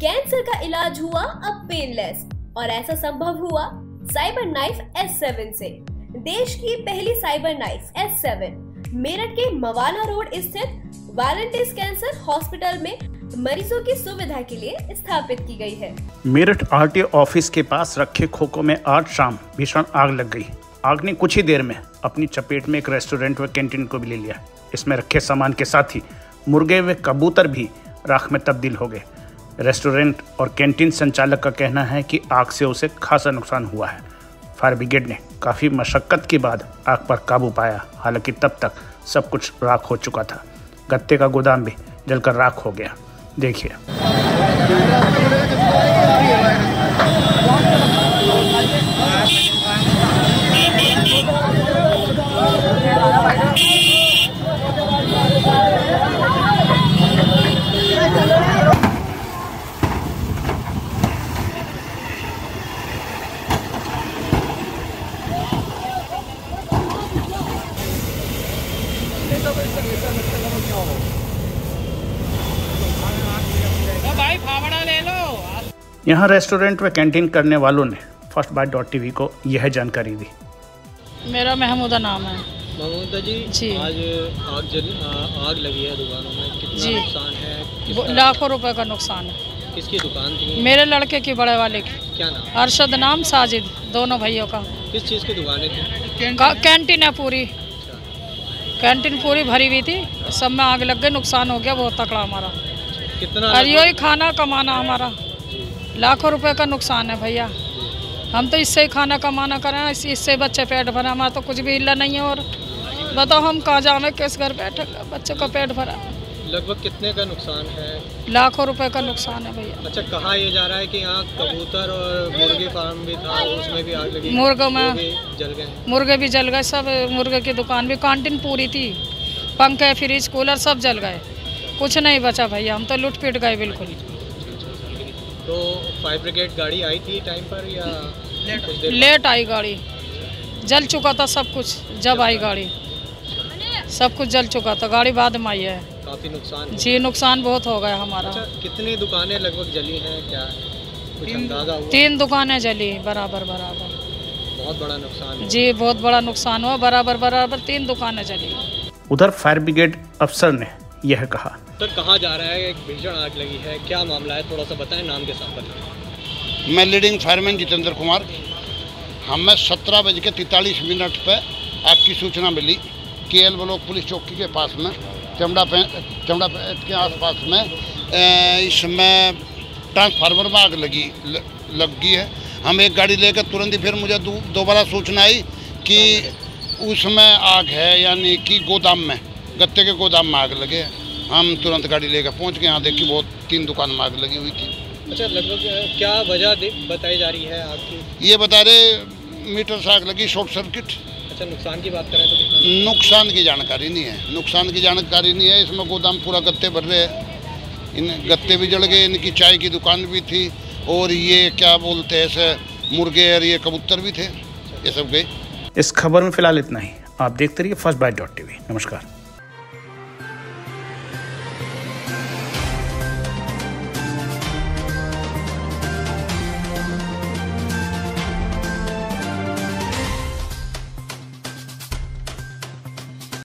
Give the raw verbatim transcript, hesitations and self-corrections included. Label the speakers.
Speaker 1: Cancer का इलाज हुआ अब पेनलेस, और ऐसा संभव हुआ साइबर नाइफ एस सेवन से। देश की पहली cyber knife S seven Meerut के मवाना रोड स्थित वालंटिस कैंसर हॉस्पिटल में मरीजों की सुविधा के लिए स्थापित की गई है।
Speaker 2: मेरठ आरटीओ ऑफिस के पास रखे खोखों में आज शाम भीषण आग लग गई। आग ने कुछ ही देर में अपनी चपेट में एक रेस्टोरेंट व कैंटीन को भी ले लिया। इसमें रखे सामान के साथ ही मुर्गे व कबूतर भी राख में तब्दील हो गए। रेस्टोरेंट और कैंटीन संचालक का कहना है कि आग से उसे खासा नुकसान हुआ है। फायर ब्रिगेड ने काफ़ी मशक्कत के बाद आग पर काबू पाया। हालांकि तब तक सब कुछ राख हो चुका था। गत्ते का गोदाम भी जलकर राख हो गया। देखिए।
Speaker 3: भाई फावड़ा ले लो।
Speaker 2: यहाँ रेस्टोरेंट व कैंटीन करने वालों ने फर्स्ट बाइट डॉट टीवी को यह जानकारी दी।
Speaker 3: मेरा महमूदा नाम है।
Speaker 4: महमूदा जी,
Speaker 3: जी
Speaker 4: आज आग जल आग लगी है दुकानों में, कितना
Speaker 3: जी
Speaker 4: नुकसान है?
Speaker 3: लाखों रुपए का नुकसान है।
Speaker 4: किसकी दुकान थी?
Speaker 3: मेरे लड़के की, बड़े वाले की।
Speaker 4: क्या नाम?
Speaker 3: अरशद नाम, साजिद, दोनों भाइयों का।
Speaker 4: किस चीज़ की दुकानें थी?
Speaker 3: कैंटीन है पूरी, कैंटीन पूरी भरी हुई थी। सब में आग लग गई, नुकसान हो गया बहुत तकड़ा हमारा।
Speaker 4: कितना?
Speaker 3: और यही खाना कमाना हमारा, लाखों रुपए का नुकसान है भैया। हम तो इससे ही खाना कमाना करें, इससे बच्चे पेट भरा। हमारा तो कुछ भी हिला नहीं है। और बताओ हम कहाँ जावे, किस घर बैठे, बच्चे का पेट भरा।
Speaker 4: लगभग कितने का नुकसान है?
Speaker 3: लाखों रुपए का नुकसान है भैया।
Speaker 4: अच्छा, कहा यह जा रहा है कि यहाँ कबूतर और मुर्गी फार्म भी था, उसमें भी आग लगी?
Speaker 3: मुर्गों में
Speaker 4: जल गए।
Speaker 3: मुर्गे भी जल गए, सब। मुर्गे की दुकान भी, कैंटीन पूरी थी, पंखे, फ्रिज, कूलर सब जल गए। कुछ नहीं बचा भैया, हम तो लूट पीट गए बिल्कुल।
Speaker 4: तो फायर ब्रिगेड गाड़ी आई थी टाइम पर या लेट?
Speaker 3: लेट आई गाड़ी, जल चुका था सब कुछ। जब आई गाड़ी सब कुछ जल चुका था, गाड़ी बाद में आई है।
Speaker 4: काफ़ी नुकसान
Speaker 3: जी, नुकसान बहुत हो गया हमारा।
Speaker 4: अच्छा, कितनी दुकानें लगभग जली हैं, क्या कुछ अंदाजा हुआ?
Speaker 3: तीन दुकानें जली बराबर बराबर।
Speaker 4: बहुत बड़ा नुकसान
Speaker 3: जी, बहुत बड़ा नुकसान हुआ, बराबर बराबर तीन दुकानें जली।
Speaker 2: उधर फायर ब्रिगेड अफसर ने यह कहा।
Speaker 4: सर, कहाँ जा रहा है? एक भीषण आग लगी है, क्या मामला है? थोड़ा सा बताएं, नाम के साथ बताएं।
Speaker 5: मैं लीडिंग फायरमैन जितेंद्र कुमार। हमें सत्रह बज के तैंतालीस मिनट पर आपकी सूचना मिली के एल ब्लॉक पुलिस चौकी के पास में, चमड़ा चमड़ा के आसपास में, इसमें ट्रांसफार्मर में आग लगी लग गई है। हम एक गाड़ी लेकर तुरंत ही फिर मुझे दोबारा सूचना आई कि उसमें आग है, यानी कि गोदाम में, गत्ते के गोदाम में आग लगे। हम तुरंत गाड़ी लेकर पहुंच गए। यहाँ देखिए बहुत तीन दुकान में आग लगी हुई थी।
Speaker 4: अच्छा, लगभग क्या वजह बताई जा रही है आग की?
Speaker 5: ये बता रहे मीटर से आग लगी, शॉर्ट सर्किट।
Speaker 4: अच्छा, नुकसान की बात करें तो कितना?
Speaker 5: नुकसान की जानकारी नहीं है, नुकसान की जानकारी नहीं है। इसमें गोदाम पूरा गत्ते भर रहे हैं, इन गत्ते भी जल गए, इनकी चाय की दुकान भी थी, और ये क्या बोलते हैं ऐसे मुर्गे और ये कबूतर भी थे, ये सब गए।
Speaker 2: इस खबर में फिलहाल इतना ही। आप देखते रहिए फर्स्ट बाइट डॉट टीवी। नमस्कार।